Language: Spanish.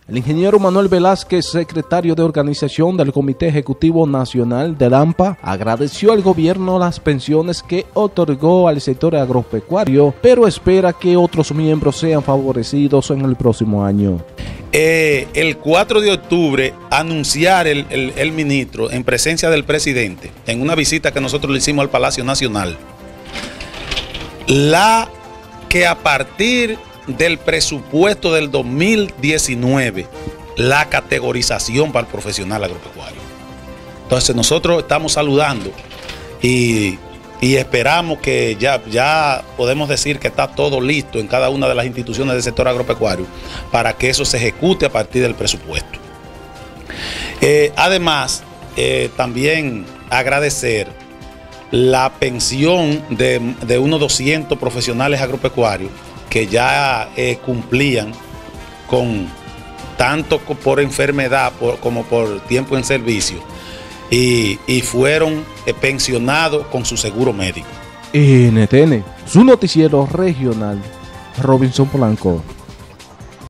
El ingeniero Manuel Velázquez, secretario de organización del Comité Ejecutivo Nacional del AMPA, agradeció al gobierno las pensiones que otorgó al sector agropecuario, pero espera que otros miembros sean favorecidos en el próximo año. El 4 de octubre anunciar el ministro en presencia del presidente, en una visita que nosotros le hicimos al Palacio Nacional, que a partir del presupuesto del 2019, la categorización para el profesional agropecuario. Entonces nosotros estamos saludando y esperamos que ya podemos decir que está todo listo en cada una de las instituciones del sector agropecuario para que eso se ejecute a partir del presupuesto. Además, también agradecer la pensión de unos 200 profesionales agropecuarios que ya cumplían con tanto por enfermedad como por tiempo en servicio y fueron pensionados con su seguro médico. NTN, su noticiero regional, Robinson Polanco.